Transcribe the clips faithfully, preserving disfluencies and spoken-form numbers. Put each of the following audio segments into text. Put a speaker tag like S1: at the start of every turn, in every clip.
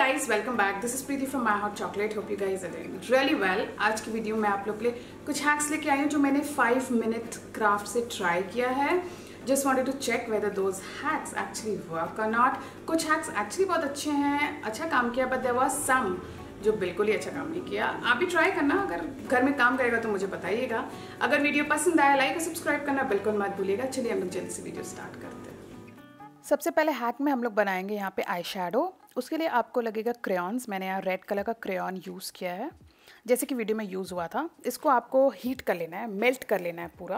S1: guys, welcome back. This is Preeti from My Hot Chocolate. Hope you guys are doing really well. आज की video में आप लोग के लिए कुछ हैक्स लेके आई हूँ जो मैंने फाइव मिनट क्राफ्ट से ट्राई किया है. Just wanted to check whether those hacks actually work or not. कुछ हैक्स एक्चुअली बहुत अच्छे हैं, अच्छा काम किया, but there was some जो बिल्कुल ही अच्छा काम नहीं किया. आप भी ट्राई करना, अगर घर में काम करेगा तो मुझे बताइएगा. अगर वीडियो पसंद आया लाइक और सब्सक्राइब करना बिल्कुल मत भूलिएगा. चलिए हम लोग जल्दी से वीडियो स्टार्ट करते हैं. सबसे पहले हैक में हम लोग बनाएंगे यहाँ पे आई शैडो. उसके लिए आपको लगेगा क्रेयॉन्स. मैंने यहाँ रेड कलर का क्रेयॉन यूज़ किया है जैसे कि वीडियो में यूज़ हुआ था. इसको आपको हीट कर लेना है, मेल्ट कर लेना है पूरा.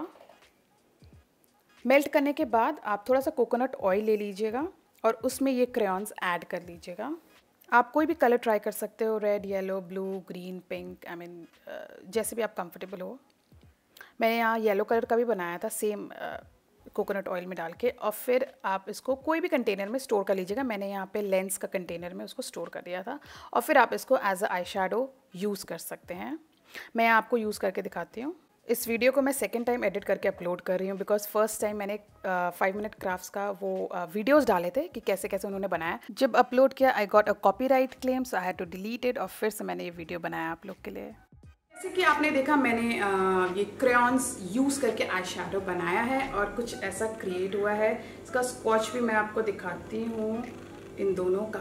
S1: मेल्ट करने के बाद आप थोड़ा सा कोकोनट ऑयल ले लीजिएगा और उसमें ये क्रेयॉन्स ऐड कर लीजिएगा. आप कोई भी कलर ट्राई कर सकते हो, red, yellow, blue, green, pink, I mean जैसे भी आप कंफर्टेबल हो. मैंने यहाँ येलो कलर का भी बनाया था सेम कोकोनट ऑयल में डाल के. और फिर आप इसको कोई भी कंटेनर में स्टोर कर लीजिएगा. मैंने यहाँ पे लेंस का कंटेनर में उसको स्टोर कर दिया था. और फिर आप इसको as a eyeshadow use कर सकते हैं. मैं आपको यूज़ करके दिखाती हूँ. इस वीडियो को मैं सेकंड टाइम एडिट करके अपलोड कर रही हूँ बिकॉज फर्स्ट टाइम मैंने फाइव मिनट क्राफ्ट्स का वो वीडियोस डाले थे कि कैसे कैसे उन्होंने बनाया. जब अपलोड किया I got a copyright claim, so I had to delete it. और फिर से मैंने ये वीडियो बनाया आप लोग के लिए. जैसे कि आपने देखा मैंने आ, ये क्रेयॉन्स यूज़ करके आई शैडो बनाया है और कुछ ऐसा क्रिएट हुआ है. इसका स्पॉच भी मैं आपको दिखाती हूँ इन दोनों का.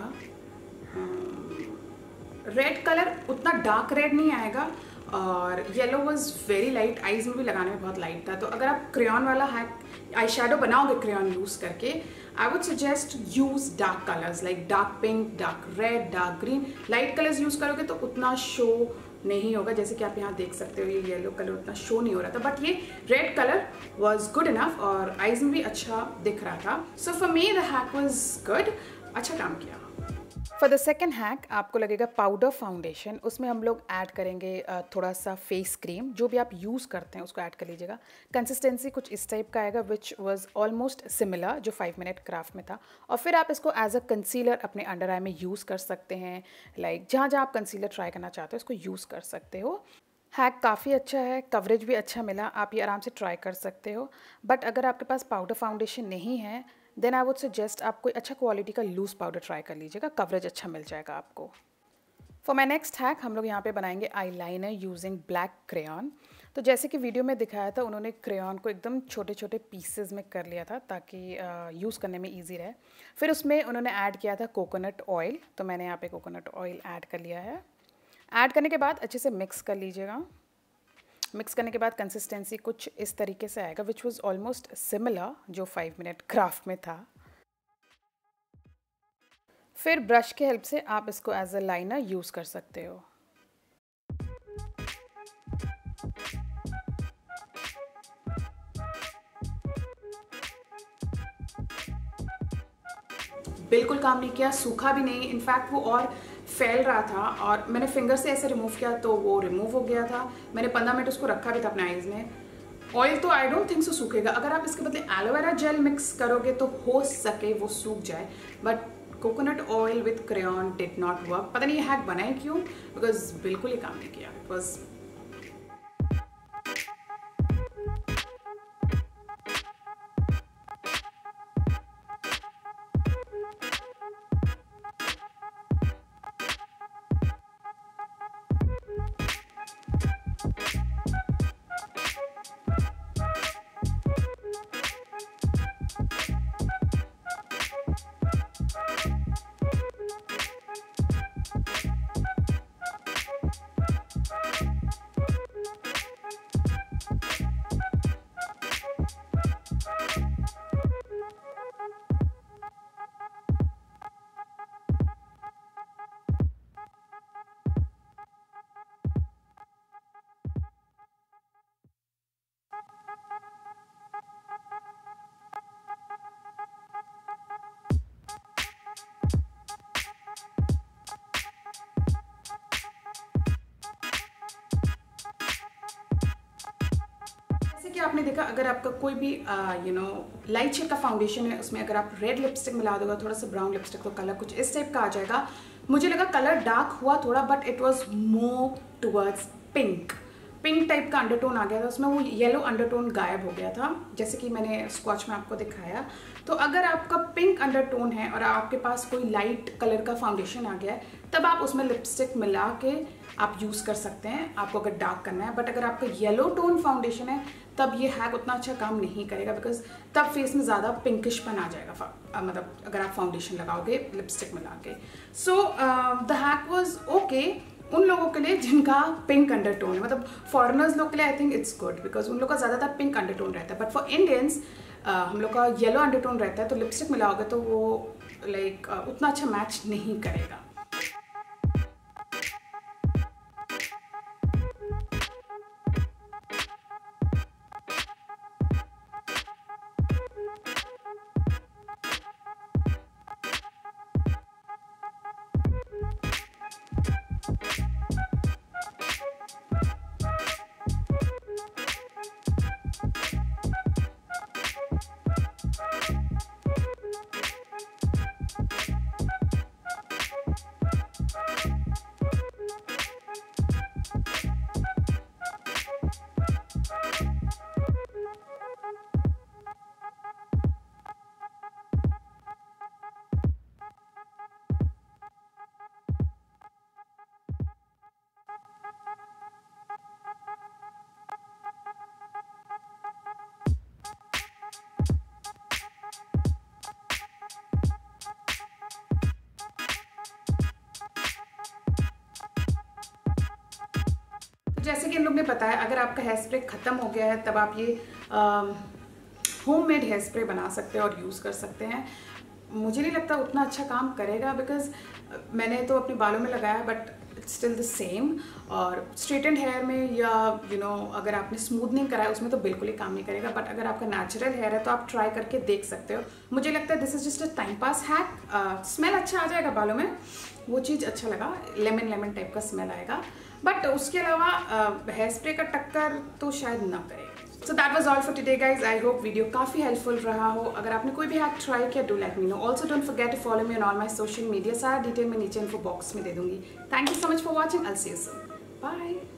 S1: रेड कलर उतना डार्क रेड नहीं आएगा और yellow was very light. Eyes में भी लगाने में बहुत लाइट था. तो अगर आप क्रेयॉन वाला हैक आई शैडो बनाओगे क्रेयॉन यूज़ करके, I would suggest use dark colours like dark pink, dark red, dark green. Light colours use करोगे तो उतना शो नहीं होगा. जैसे कि आप यहाँ देख सकते हो ये येलो कलर उतना शो नहीं हो रहा था, बट ये red colour was good enough और आईज में भी अच्छा दिख रहा था. So for me the hack was good. अच्छा काम किया. फॉर द सेकेंड हैक आपको लगेगा पाउडर फाउंडेशन. उसमें हम लोग ऐड करेंगे थोड़ा सा फेस क्रीम. जो भी आप यूज़ करते हैं उसको ऐड कर लीजिएगा. कंसिस्टेंसी कुछ इस टाइप का आएगा विच वाज ऑलमोस्ट सिमिलर जो फाइव मिनट क्राफ्ट में था. और फिर आप इसको एज अ कंसीलर अपने अंडर आई में यूज़ कर सकते हैं. लाइक like, जहाँ जहाँ आप कंसीलर ट्राई करना चाहते हो इसको यूज़ कर सकते हो. हैक काफ़ी अच्छा है, कवरेज भी अच्छा मिला. आप ये आराम से ट्राई कर सकते हो. बट अगर आपके पास पाउडर फाउंडेशन नहीं है देन आई वुड सजेस्ट आप कोई अच्छा क्वालिटी का लूज़ पाउडर ट्राई कर लीजिएगा. कवरेज अच्छा मिल जाएगा आपको. फॉर माई नेक्स्ट हैक हम लोग यहाँ पे बनाएंगे eyeliner using black crayon. तो जैसे कि वीडियो में दिखाया था उन्होंने क्रेयॉन को एकदम छोटे छोटे पीसेज में कर लिया था ताकि यूज़ करने में ईजी रहे. फिर उसमें उन्होंने ऐड किया था कोकोनट ऑयल. तो मैंने यहाँ पे कोकोनट ऑयल ऐड कर लिया है. ऐड करने के बाद अच्छे से मिक्स कर लीजिएगा. मिक्स करने के बाद कंसिस्टेंसी कुछ इस तरीके से आएगा विच वाज ऑलमोस्ट सिमिलर जो फाइव मिनट क्राफ्ट में था. फिर ब्रश के हेल्प से आप इसको एज अ लाइनर यूज़ कर सकते हो. बिल्कुल काम नहीं किया, सूखा भी नहीं. इनफैक्ट वो और फैल रहा था और मैंने फिंगर से ऐसे रिमूव किया तो वो रिमूव हो गया था. मैंने पंद्रह मिनट उसको रखा भी था अपने आईज में. ऑयल तो आई डोंट थिंक सो सूखेगा. अगर आप इसके बदले एलोवेरा जेल मिक्स करोगे तो हो सके वो सूख जाए. But coconut oil with crayon did not work. पता नहीं ये हैक बनाए क्यों, बिकॉज बिल्कुल ही काम नहीं किया. इट वाज कि आपने देखा अगर आपका कोई भी यू नो लाइट शेड का फाउंडेशन है उसमें अगर आप रेड लिपस्टिक मिला दोगे थोड़ा सा ब्राउन लिपस्टिक तो कलर कुछ इस टाइप का आ जाएगा. मुझे लगा कलर डार्क हुआ थोड़ा but it was more towards pink. Pink type का अंडरटोन आ गया था उसमें. वो येलो अंडरटोन गायब हो गया था जैसे कि मैंने स्कॉच में आपको दिखाया. तो अगर आपका पिंक अंडरटोन है और आपके पास कोई लाइट कलर का फाउंडेशन आ गया है, तब आप उसमें लिपस्टिक मिला के आप यूज़ कर सकते हैं, आपको अगर डार्क करना है। बट अगर आपका येलो टोन फाउंडेशन है तब ये हैक उतना अच्छा काम नहीं करेगा, बिकॉज तब फेस में ज़्यादा पिंकिशपन आ जाएगा, मतलब अगर आप फाउंडेशन लगाओगे लिपस्टिक मिला के। So the hack was okay उन लोगों के लिए जिनका पिंक अंडरटोन है, मतलब फॉरेनर्स लोग के लिए I think it's good, because उन लोग का ज़्यादातर पिंक अंडरटोन रहता है। बट फॉर इंडियंस हम लोग का येलो अंडरटोन रहता है, तो लिपस्टिक मिलाओगे तो वो लाइक like, uh, उतना अच्छा मैच नहीं करेगा। जैसे कि इन लोग ने बताया, अगर आपका हेयर स्प्रे ख़त्म हो गया है तब आप ये होममेड हेयर स्प्रे बना सकते हैं और यूज़ कर सकते हैं। मुझे नहीं लगता उतना अच्छा काम करेगा, बिकॉज मैंने तो अपने बालों में लगाया but it's still the same. और स्ट्रेटेंड हेयर में या यू you नो know, अगर आपने स्मूथनिंग कराया उसमें तो बिल्कुल ही काम नहीं करेगा। बट अगर आपका नेचुरल हेयर है तो आप ट्राई करके देख सकते हो। मुझे लगता है this is just a time pass hack. Smell अच्छा आ जाएगा बालों में, वो चीज़ अच्छा लगा, लेमन लेमन टाइप का स्मेल आएगा। बट उसके अलावा हेयर स्प्रे का टक्कर तो शायद ना करे। So that was all for today guys. I hope video काफ़ी हेल्पफुल रहा हो। अगर आपने कोई भी हैक ट्राई किया, do let me know. Also don't forget to follow me on all my social media. सारा डिटेल मैं नीचे इन्फो बॉक्स में दे दूंगी। Thank you so much for watching. I will see you soon. Bye.